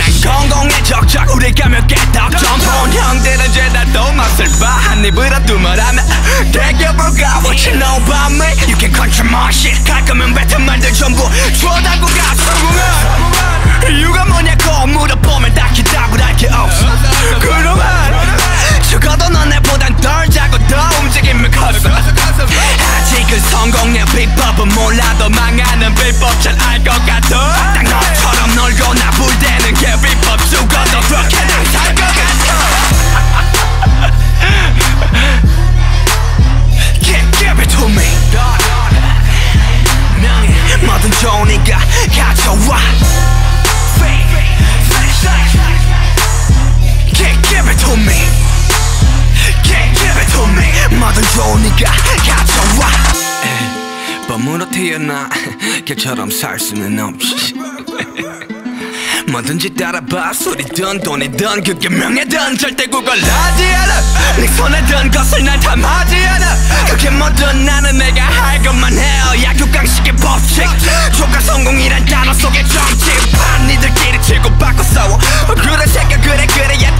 성공의 적적 우리가 몇 개 덕점 본 형들은 죄다 또 맛을 봐 한 입으로 두말하면 대겨볼까 What you know about me You can control my shit 갈 거면 뱉은 말들 전부 줘달고 가 성공한 이유가 뭐냐고 물어보면 딱히 답을 할 게 없어 그동안 적어도 너네보단 덜 자고 더 움직임을 컸어 아직은 성공의 비법은 몰라도 망하는 비법 잘 알 것 같아 딱 너처럼 놀고 나불대는 게 비법 죽어도 그렇게 난 살 것 같아 Give it to me 뭐든 좋으니까 가져와 Give it to me Give it to me 뭐든 좋으니까 가져와 범으로 태어나 걔처럼 살 수는 없지 뭐든지 따라봐 소리든 돈이든 그게 명예든 절대 구걸하지 않아 네 손에 든 것을 날 탐하지 않아 그게 뭐든 나는 내가 할 것만 해요 약육강식의 법칙 조가 성공이란 단어 속에 정치 반 니들끼리 치고받고 싸워 그래 생각 그래 그래야